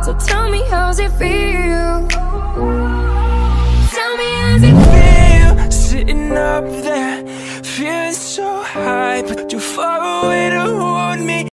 So tell me, how's it feel? Tell me, how's it feel? Sitting up there, feeling so high, but too far away to hold me.